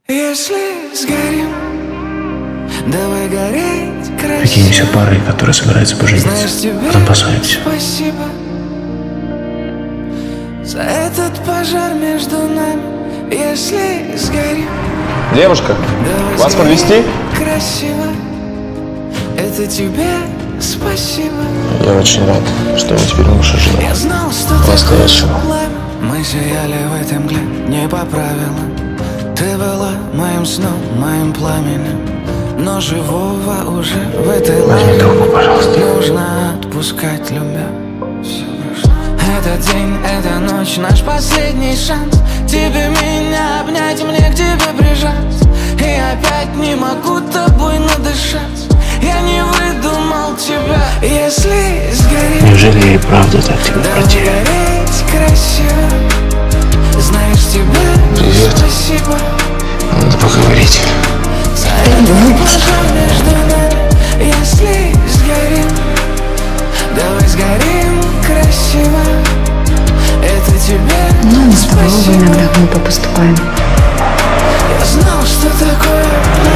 Если сгорим, давай гореть красиво. Прикинемся парой, которая собирается пожениться, потом поссоримся. Спасибо за этот пожар между нами. Если сгорим, девушка, вас подвезти? Красиво, это тебе спасибо. Я очень рад, что вы теперь муж и жена. Я знал, что настоящего. Мы сияли в этой мгле не по правилам. Ты была моим сном, моим пламенем, но живого уже в этой лаве нужно отпускать, любя. Этот день, эта ночь, наш последний шанс. Тебе меня обнять, мне к тебе прижать. И опять не могу тобой надышать. Я не выдумал тебя. Если сгорим, неужели я и правда так тебя потерял? гореть красиво. Знаешь, тебе привет. спасибо. Надо поговорить. За этот пожар между нами. Если сгорим, давай сгорим красиво. Это тебе Ну, мы с тобой спасибо. иногда глупо поступаем. Я знал, что такое.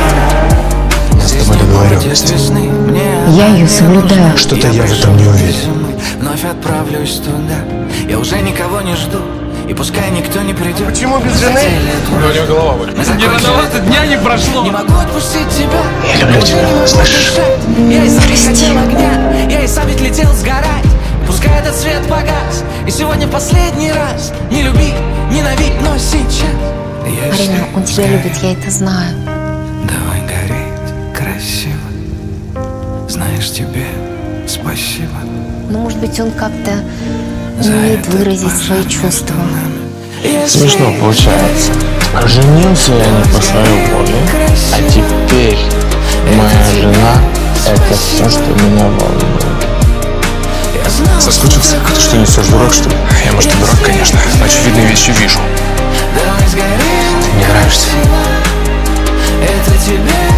Я с тобой договоренности. Я ее соблюдаю. Что-то я в этом не уверен. Вновь отправлюсь туда. Я уже никого не жду. И пускай никто не придет. Почему без жены? У него голова болит. Не рановато, дня не прошло. не могу отпустить тебя. Я люблю тебя, слышишь? Я и сам не хотел огня. Я и сам ведь летел сгорать. Пускай этот свет погас. И сегодня последний раз. Не люби, ненавидь, но сейчас. Марина, он тебя любит, я это знаю. Давай гореть красиво. Знаешь, тебе спасибо. Но, может быть, он как-то умеет выразить свои чувства. Смешно получается. Женился я не по своей воле, а теперь моя жена — это все, что меня волнует. Соскучился? Ты что, несешь, дурак, что ли? Я, может, и дурак, конечно, но очевидные вещи вижу. Давай сгорим. Ты мне нравишься. Это тебе